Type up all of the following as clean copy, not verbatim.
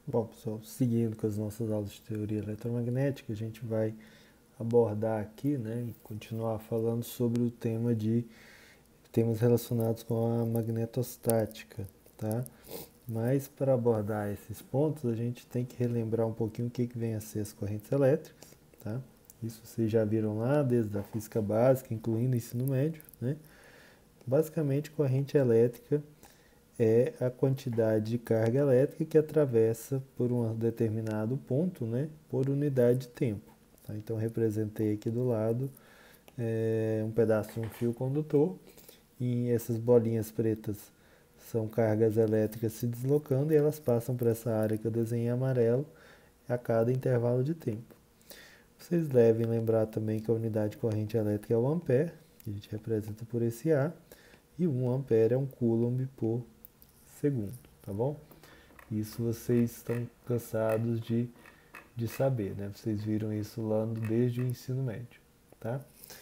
Bom, pessoal, seguindo com as nossas aulas de teoria eletromagnética, a gente vai abordar aqui, né, e continuar falando sobre o tema de temas relacionados com a magnetostática, tá? Mas para abordar esses pontos, a gente tem que relembrar um pouquinho o que vem a ser as correntes elétricas, tá? Isso vocês já viram lá desde a física básica, incluindo o ensino médio, né? Basicamente, corrente elétrica é a quantidade de carga elétrica que atravessa por um determinado ponto, né, por unidade de tempo. Tá? Então, representei aqui do lado um pedaço de um fio condutor e essas bolinhas pretas são cargas elétricas se deslocando e elas passam por essa área que eu desenhei em amarelo a cada intervalo de tempo. Vocês devem lembrar também que a unidade de corrente elétrica é o ampere, que a gente representa por esse A, e 1 ampere é um coulomb por segundo, tá bom? Isso vocês estão cansados de saber, né? Vocês viram isso lá desde o ensino médio, tá?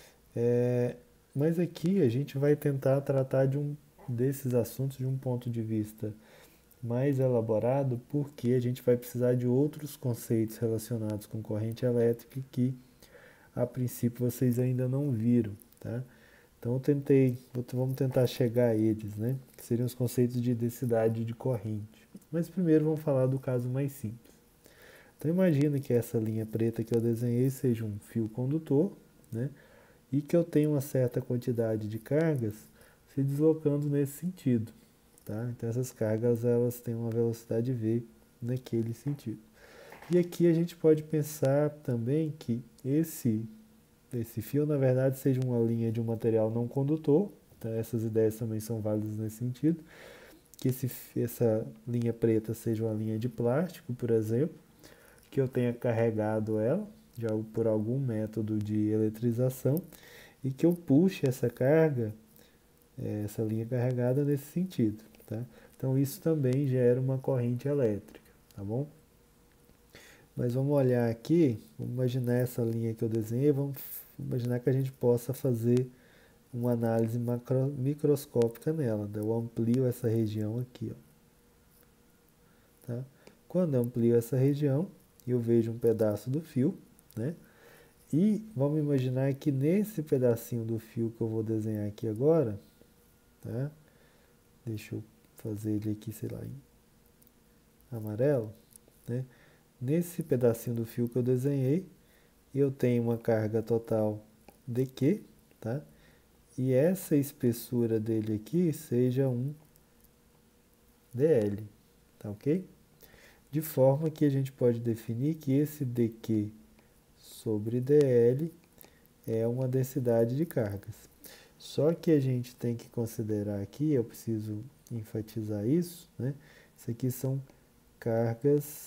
Mas aqui a gente vai tentar tratar desses assuntos de um ponto de vista mais elaborado, porque a gente vai precisar de outros conceitos relacionados com corrente elétrica que a princípio vocês ainda não viram, tá? Então vamos tentar chegar a eles, né? Que seriam os conceitos de densidade de corrente. Mas primeiro vamos falar do caso mais simples. Então imagina que essa linha preta que eu desenhei seja um fio condutor, né? E que eu tenho uma certa quantidade de cargas se deslocando nesse sentido, tá? Então essas cargas elas têm uma velocidade v naquele sentido. E aqui a gente pode pensar também que esse fio, na verdade, seja uma linha de um material não condutor, tá? Essas ideias também são válidas nesse sentido, que essa linha preta seja uma linha de plástico, por exemplo, que eu tenha carregado ela por algum método de eletrização e que eu puxe essa carga, essa linha carregada nesse sentido, tá? Então isso também gera uma corrente elétrica, tá bom? Mas vamos olhar aqui, vamos imaginar essa linha que eu desenhei, vamos imaginar que a gente possa fazer uma análise microscópica nela. Eu amplio essa região aqui, ó, tá? Quando eu amplio essa região, eu vejo um pedaço do fio, né? E vamos imaginar que nesse pedacinho do fio que eu vou desenhar aqui agora, tá? Deixa eu fazer ele aqui, sei lá, em amarelo, né? Nesse pedacinho do fio que eu desenhei, eu tenho uma carga total de Q, tá? E essa espessura dele aqui seja um dl, tá ok? De forma que a gente pode definir que esse dq sobre dl é uma densidade de cargas. Só que a gente tem que considerar aqui, eu preciso enfatizar isso, né? Isso aqui são cargas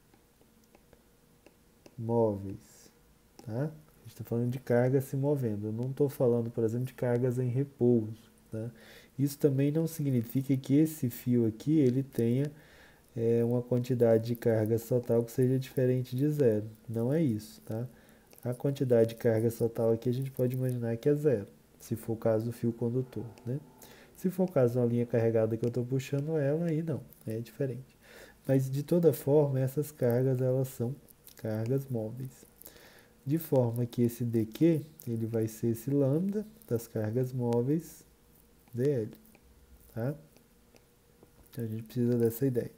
móveis, tá? A gente está falando de cargas se movendo. Eu não estou falando, por exemplo, de cargas em repouso, tá? Isso também não significa que esse fio aqui ele tenha uma quantidade de cargas total que seja diferente de zero. Não é isso, tá? A quantidade de cargas total aqui a gente pode imaginar que é zero, se for o caso do fio condutor, né? Se for o caso de uma linha carregada que eu estou puxando ela, aí não, é diferente. Mas de toda forma, essas cargas elas são cargas móveis. De forma que esse dq ele vai ser esse lambda das cargas móveis dl, tá? Então a gente precisa dessa ideia.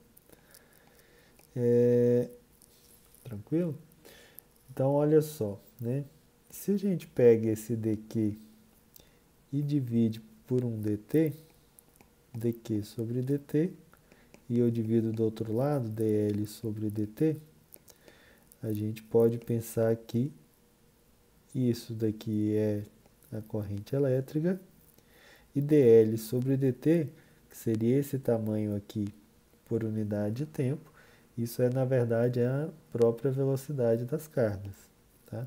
Tranquilo? Então olha só, né? Se a gente pega esse dq e divide por um dt, dq sobre dt, e eu divido do outro lado, dl sobre dt, a gente pode pensar que isso daqui é a corrente elétrica, e dl sobre dt, que seria esse tamanho aqui por unidade de tempo, isso é na verdade a própria velocidade das cargas, tá?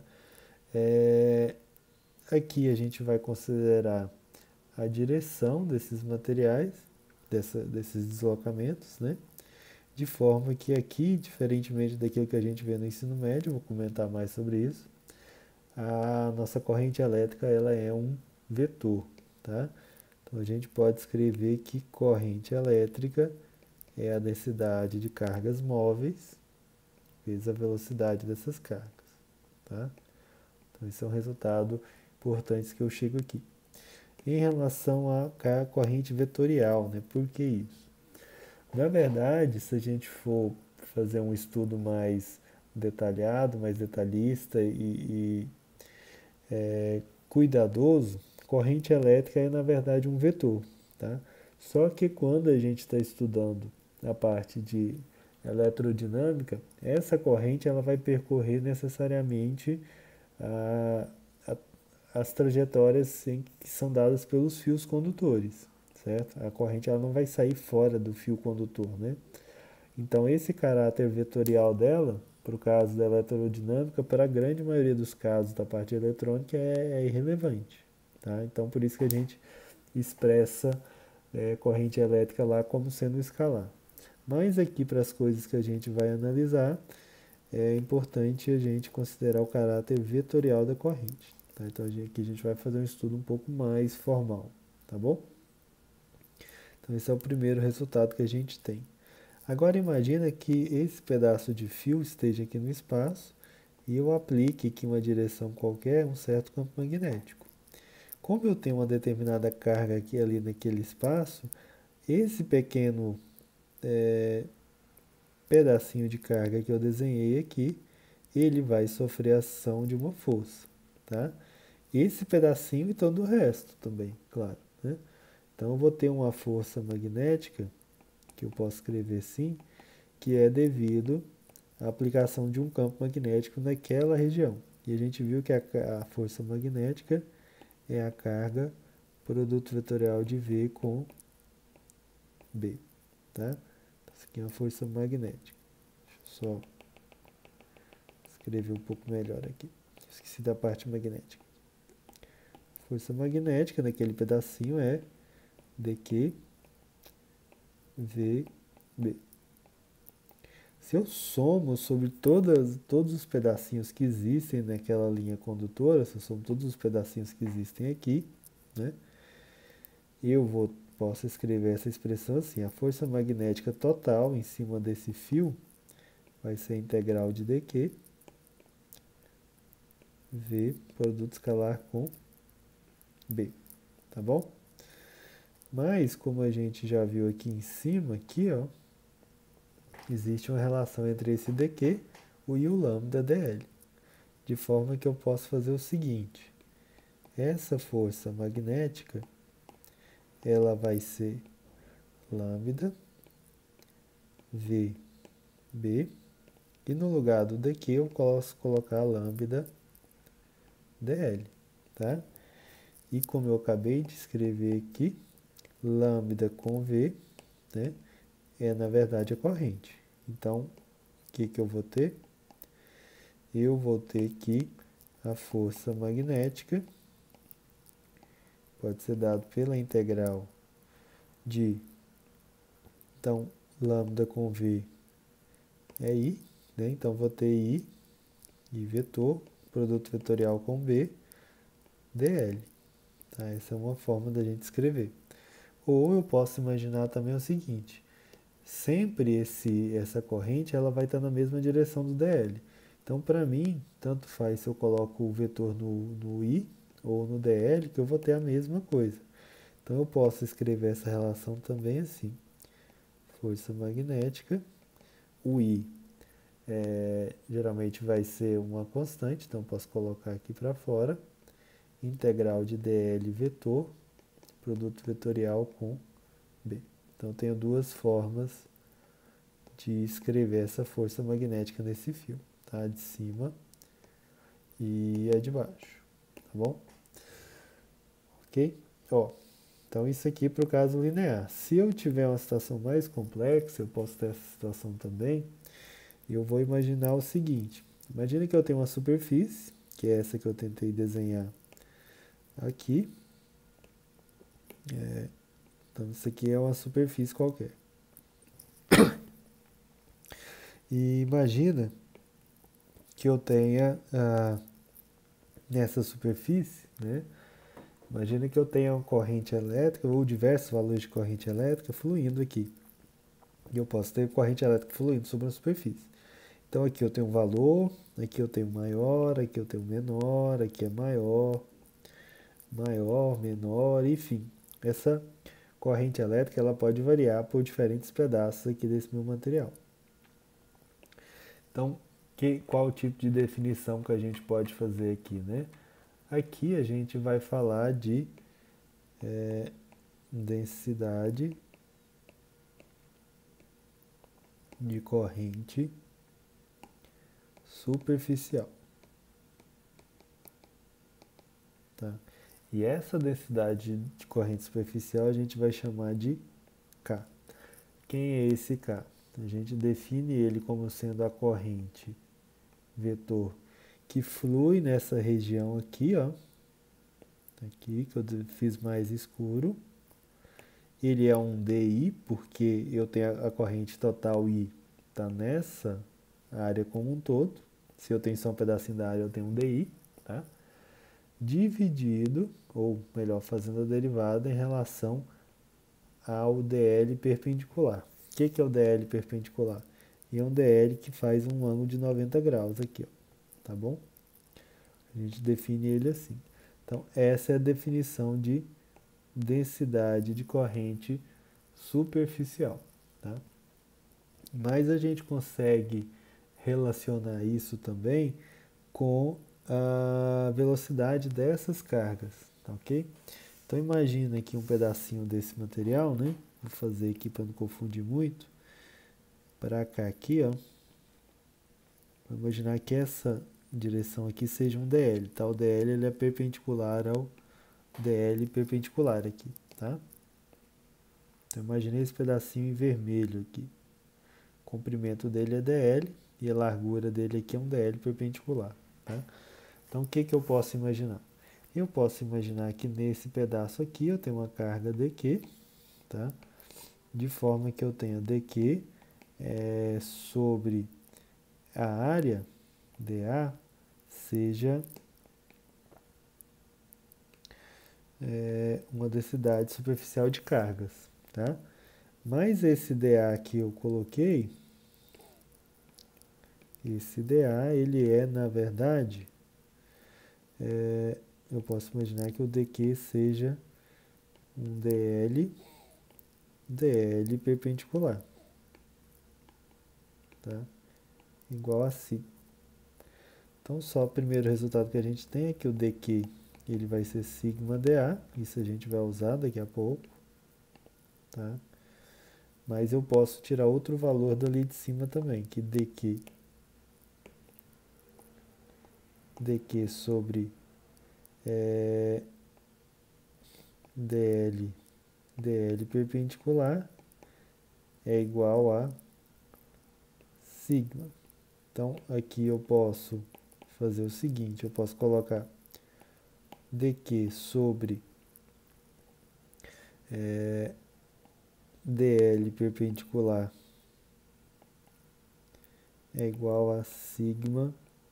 Aqui a gente vai considerar a direção desses materiais, desses deslocamentos, né? De forma que aqui, diferentemente daquilo que a gente vê no ensino médio, vou comentar mais sobre isso, a nossa corrente elétrica ela é um vetor, tá? Então a gente pode escrever que corrente elétrica é a densidade de cargas móveis vezes a velocidade dessas cargas, tá? Então, esse é um resultado importante que eu chego aqui. Em relação à corrente vetorial, né? Por que isso? Na verdade, se a gente for fazer um estudo mais detalhado, mais detalhista e cuidadoso, corrente elétrica é, na verdade, um vetor, tá? Só que quando a gente está estudando a parte de eletrodinâmica, essa corrente ela vai percorrer necessariamente a, a, as trajetórias que são dadas pelos fios condutores, certo? A corrente ela não vai sair fora do fio condutor, né? Então, esse caráter vetorial dela, para o caso da eletrodinâmica, para a grande maioria dos casos da parte eletrônica, é irrelevante. Tá? Então, por isso que a gente expressa corrente elétrica lá como sendo escalar. Mas aqui, para as coisas que a gente vai analisar, é importante a gente considerar o caráter vetorial da corrente. Tá? Então, aqui a gente vai fazer um estudo um pouco mais formal. Tá bom? Então, esse é o primeiro resultado que a gente tem. Agora imagina que esse pedaço de fio esteja aqui no espaço e eu aplique aqui uma direção qualquer, um certo campo magnético. Como eu tenho uma determinada carga aqui ali naquele espaço, esse pequeno pedacinho de carga que eu desenhei aqui, ele vai sofrer a ação de uma força, tá? Esse pedacinho e todo o resto também, claro, né? Então eu vou ter uma força magnética, que eu posso escrever assim, que é devido à aplicação de um campo magnético naquela região. E a gente viu que a força magnética é a carga produto vetorial de V com B. Tá? Essa aqui é uma força magnética. Deixa eu só escrever um pouco melhor aqui. Esqueci da parte magnética. Força magnética naquele pedacinho é dQ VB. Se eu somo sobre todos os pedacinhos que existem naquela linha condutora, se eu somo todos os pedacinhos que existem aqui, né, posso escrever essa expressão assim: a força magnética total em cima desse fio vai ser a integral de dQ V produto escalar com B, tá bom? Mas, como a gente já viu aqui em cima, aqui, ó, existe uma relação entre esse dQ e o lambda dL. De forma que eu posso fazer o seguinte: essa força magnética ela vai ser lambda VB e no lugar do dQ eu posso colocar lambda dL, tá? E como eu acabei de escrever aqui, lambda com V, né, é na verdade a corrente. Então, o que eu vou ter? Eu vou ter aqui a força magnética, pode ser dado pela integral de, então, lambda com V é I, né? Então vou ter I vetor, produto vetorial com B, dl. Tá? Essa é uma forma da gente escrever. Ou eu posso imaginar também o seguinte: sempre essa corrente ela vai estar na mesma direção do dl. Então, para mim, tanto faz se eu coloco o vetor no I ou no dl, que eu vou ter a mesma coisa. Então, eu posso escrever essa relação também assim: força magnética, o I geralmente vai ser uma constante, então posso colocar aqui para fora, integral de dl vetor, produto vetorial com B. Então, eu tenho duas formas de escrever essa força magnética nesse fio, tá? A de cima e a de baixo, tá bom? Ok? Ó, então, isso aqui para o caso linear. Se eu tiver uma situação mais complexa, eu posso ter essa situação também, e eu vou imaginar o seguinte: imagine que eu tenho uma superfície, que é essa que eu tentei desenhar aqui. Então, isso aqui é uma superfície qualquer. E imagina que eu tenha nessa superfície, né? Imagina que eu tenha uma corrente elétrica ou diversos valores de corrente elétrica fluindo aqui. E eu posso ter corrente elétrica fluindo sobre a superfície. Então aqui eu tenho um valor, aqui eu tenho maior, aqui eu tenho menor, aqui é maior, maior, menor, enfim. Essa corrente elétrica ela pode variar por diferentes pedaços aqui desse meu material. Então, qual o tipo de definição que a gente pode fazer aqui, né? Aqui a gente vai falar de densidade de corrente superficial, tá? E essa densidade de corrente superficial a gente vai chamar de K. Quem é esse K? A gente define ele como sendo a corrente vetor que flui nessa região aqui, ó. Aqui que eu fiz mais escuro. Ele é um DI porque eu tenho a corrente total I tá nessa área como um todo. Se eu tenho só um pedacinho da área, eu tenho um DI, tá? Dividido, ou melhor, fazendo a derivada em relação ao DL perpendicular. O que é o DL perpendicular? É um DL que faz um ângulo de 90 graus aqui, ó, tá bom? A gente define ele assim. Então, essa é a definição de densidade de corrente superficial, tá? Mas a gente consegue relacionar isso também com a velocidade dessas cargas, tá ok? Então imagina aqui um pedacinho desse material, né? Vou fazer aqui para não confundir muito. Para cá aqui, ó. Vou imaginar que essa direção aqui seja um DL, tá? O DL ele é perpendicular ao DL perpendicular aqui, tá? Então imaginei esse pedacinho em vermelho aqui. O comprimento dele é DL e a largura dele aqui é um DL perpendicular, tá? Então o que eu posso imaginar? Eu posso imaginar que nesse pedaço aqui eu tenho uma carga dQ, tá? De forma que eu tenha dQ sobre a área dA seja uma densidade superficial de cargas, tá? Mas esse dA que eu coloquei, esse dA, ele é, na verdade, eu posso imaginar que o dQ seja um DL perpendicular, tá? Igual a si. Então, só o primeiro resultado que a gente tem é que o dQ ele vai ser sigma dA, isso a gente vai usar daqui a pouco, tá? Mas eu posso tirar outro valor dali de cima também, que dQ sobre DL perpendicular é igual a sigma. Então, aqui eu posso fazer o seguinte, eu posso colocar dQ sobre DL perpendicular é igual a sigma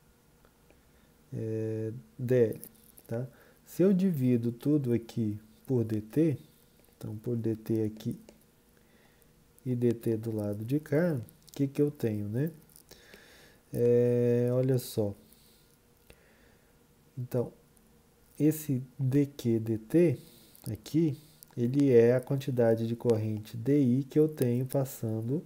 DL, tá? Se eu divido tudo aqui por dt, então por dt aqui e dt do lado de cá, o que eu tenho, né? Olha só. Então, esse dq dt aqui, ele é a quantidade de corrente DI que eu tenho passando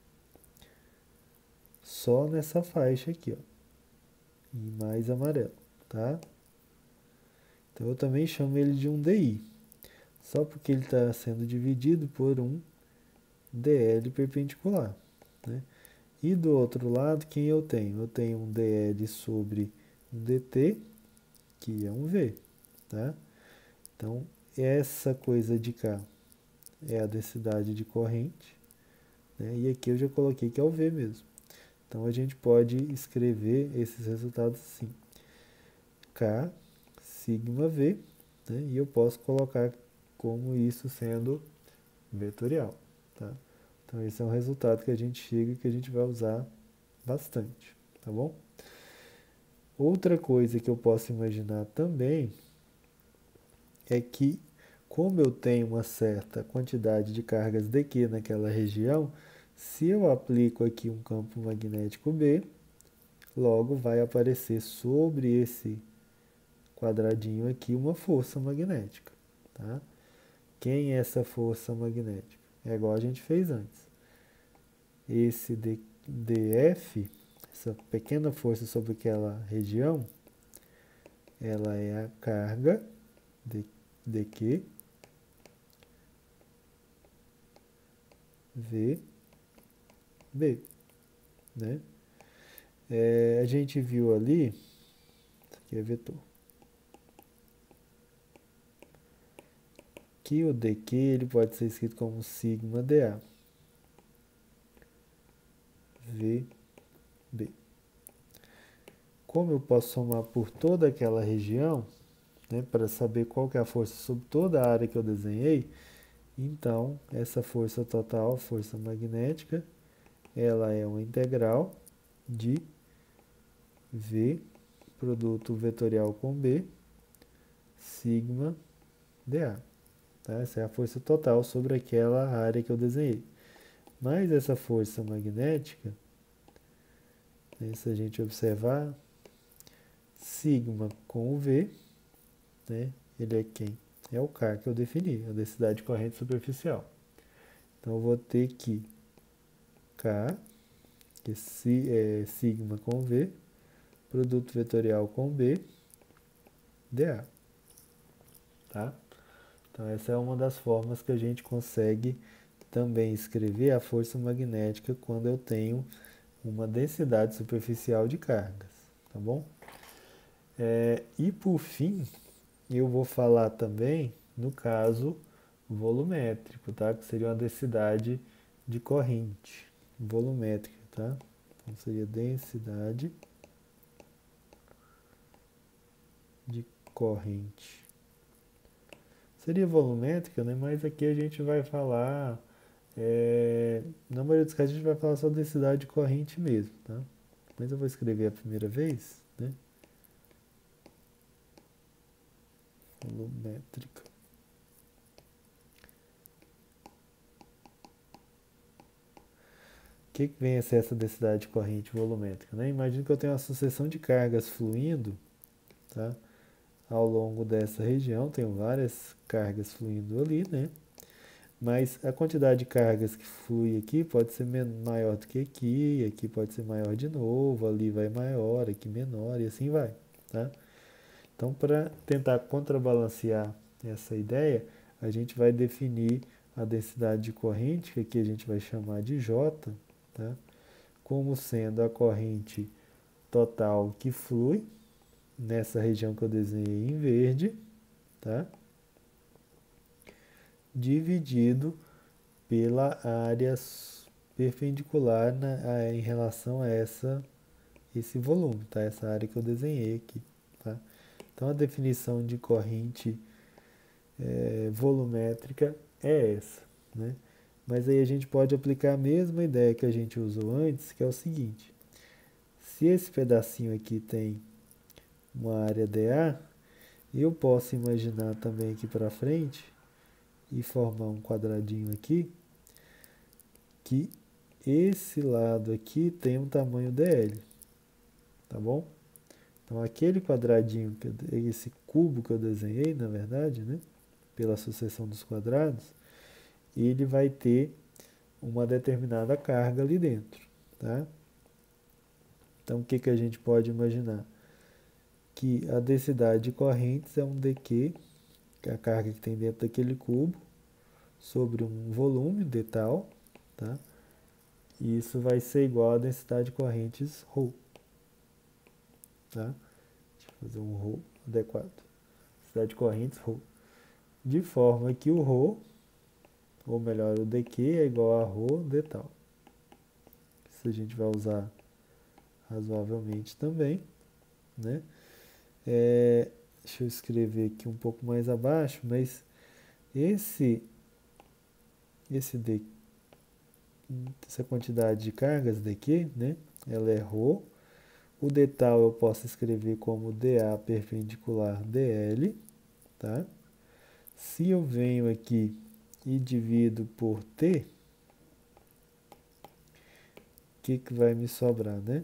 só nessa faixa aqui, ó, em mais amarelo, tá? Então eu também chamo ele de um DI, só porque ele está sendo dividido por um DL perpendicular, né? E do outro lado, quem eu tenho? Eu tenho um DL sobre um dt, que é um V, tá? Então, essa coisa de cá é a densidade de corrente, né? E aqui eu já coloquei que é o V mesmo. Então, a gente pode escrever esses resultados assim. K sigma V, né? E eu posso colocar como isso sendo vetorial, tá? Então, esse é um resultado que a gente chega e que a gente vai usar bastante, tá bom? Outra coisa que eu posso imaginar também é que, como eu tenho uma certa quantidade de cargas dQ naquela região, Se eu aplico aqui um campo magnético B, logo vai aparecer sobre esse quadradinho aqui uma força magnética, tá? Quem é essa força magnética? É igual a gente fez antes. Esse DF, essa pequena força sobre aquela região, ela é a carga dQ VB, né? A gente viu ali, isso aqui é vetor, que o dQ ele pode ser escrito como sigma dA VB. Como eu posso somar por toda aquela região, né, para saber qual que é a força sobre toda a área que eu desenhei, então essa força total, força magnética, ela é uma integral de V, produto vetorial com B, sigma dA. Tá? Essa é a força total sobre aquela área que eu desenhei. Mas essa força magnética, né, se a gente observar, sigma com o V, né, ele é quem? É o K que eu defini, a densidade de corrente superficial. Então eu vou ter que K, que é sigma com V, produto vetorial com B, dA. Tá? Então essa é uma das formas que a gente consegue também escrever a força magnética quando eu tenho uma densidade superficial de cargas, tá bom? E por fim, eu vou falar também no caso volumétrico, tá? Que seria uma densidade de corrente volumétrica, tá? Então seria densidade de corrente. Seria volumétrica, né? Mas aqui a gente vai falar, na maioria dos casos a gente vai falar só densidade de corrente mesmo, tá? Mas eu vou escrever a primeira vez, né? Volumétrica. O que vem a ser essa densidade de corrente volumétrica, né? Imagina que eu tenho uma sucessão de cargas fluindo, tá? Ao longo dessa região, tenho várias cargas fluindo ali, né? Mas a quantidade de cargas que flui aqui pode ser maior do que aqui pode ser maior de novo, ali vai maior, aqui menor e assim vai, tá? Então, para tentar contrabalancear essa ideia, a gente vai definir a densidade de corrente, que aqui a gente vai chamar de J, tá? Como sendo a corrente total que flui nessa região que eu desenhei em verde, tá? Dividido pela área perpendicular em relação a esse volume, tá? Essa área que eu desenhei aqui, tá? Então a definição de corrente volumétrica é essa, né? Mas aí a gente pode aplicar a mesma ideia que a gente usou antes, que é o seguinte: se esse pedacinho aqui tem uma área dA, eu posso imaginar também aqui para frente e formar um quadradinho aqui, que esse lado aqui tem um tamanho dl, tá bom? Então aquele quadradinho, esse cubo que eu desenhei, na verdade, né, pela sucessão dos quadrados, ele vai ter uma determinada carga ali dentro, tá? Então o que a gente pode imaginar? Que a densidade de correntes é um dq, que é a carga que tem dentro daquele cubo, sobre um volume d tal, tá? E isso vai ser igual à densidade de correntes ρ, tá? Deixa eu fazer um ρ adequado. Densidade de correntes ρ. De forma que o ρ, ou melhor, o dq é igual a ρ d tal. Isso a gente vai usar razoavelmente também, né? Deixa eu escrever aqui um pouco mais abaixo, mas essa quantidade de cargas daqui, né? Ela é ρ. O d tal eu posso escrever como dA perpendicular dl, tá? Se eu venho aqui e divido por t, que vai me sobrar, né?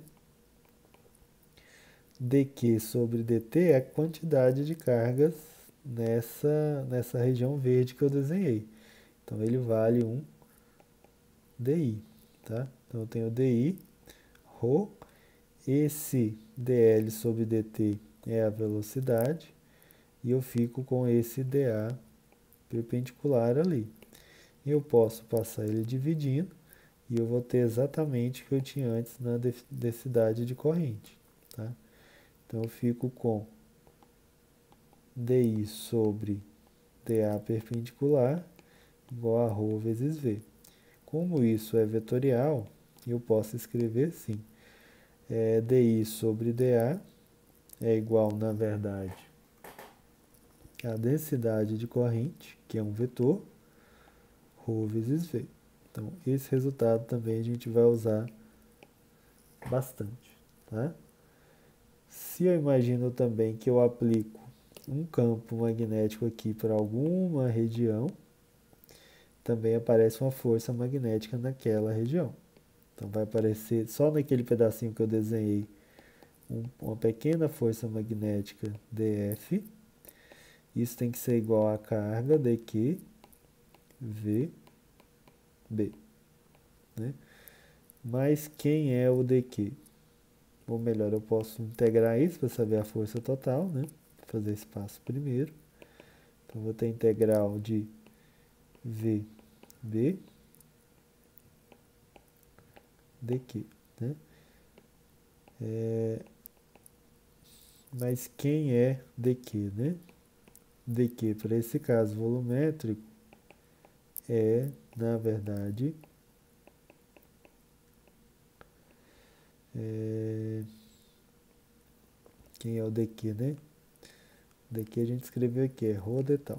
dQ sobre dt é a quantidade de cargas nessa região verde que eu desenhei. Então, ele vale 1 dI, tá? Então, eu tenho dI, ρ, esse dl sobre dt é a velocidade, e eu fico com esse dA perpendicular ali. E eu posso passar ele dividindo, e eu vou ter exatamente o que eu tinha antes na densidade de corrente, tá? Então, eu fico com dI sobre dA perpendicular igual a ρ vezes v. Como isso é vetorial, eu posso escrever assim. dI sobre dA é igual, na verdade, a densidade de corrente, que é um vetor, ρ vezes v. Então, esse resultado também a gente vai usar bastante, tá? Se eu imagino também que eu aplico um campo magnético aqui para alguma região, também aparece uma força magnética naquela região. Então, vai aparecer só naquele pedacinho que eu desenhei uma pequena força magnética dF. Isso tem que ser igual a carga dQ VB, né? Mas quem é o dQ? Ou melhor, eu posso integrar isso para saber a força total, né? Vou fazer esse passo primeiro. Então, vou ter integral de VB dQ, né? Mas quem é dQ, né? dQ, para esse caso volumétrico, é, na verdade, quem é o dQ, né? dQ a gente escreveu aqui, é ρ d tal.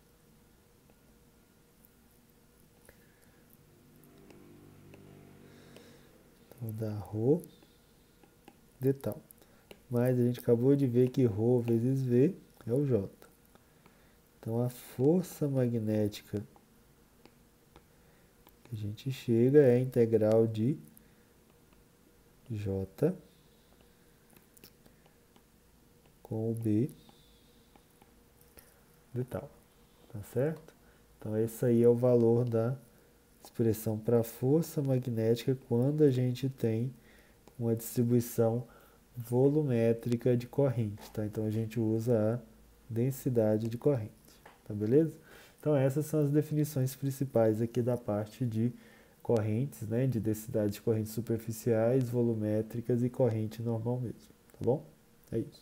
Então, dá ρ d tal. Mas a gente acabou de ver que ρ vezes V é o J. Então, a força magnética que a gente chega é a integral de J com o B de tal, tá certo? Então, esse aí é o valor da expressão para força magnética quando a gente tem uma distribuição volumétrica de corrente, tá? Então, a gente usa a densidade de corrente, tá beleza? Então, essas são as definições principais aqui da parte de correntes, né? De densidade de correntes superficiais, volumétricas e corrente normal mesmo, tá bom? É isso.